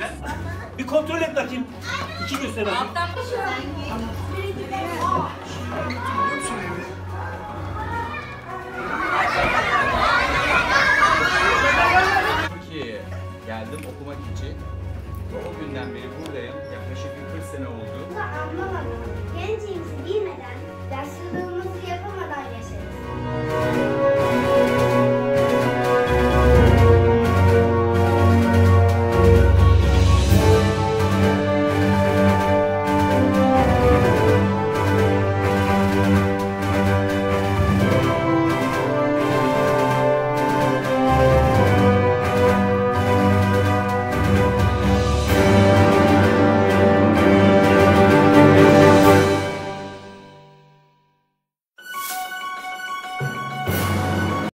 Bir kontrol et bakayım. 2 göster bakayım. Alttan bir şey. Türkiye'ye geldim okumak için. O günden beri buradayım. Yaklaşık 40 sene oldu. Anlamadım. Gençliğimizi bilmeden, yaşlılığımızı yapamadan yaşadık.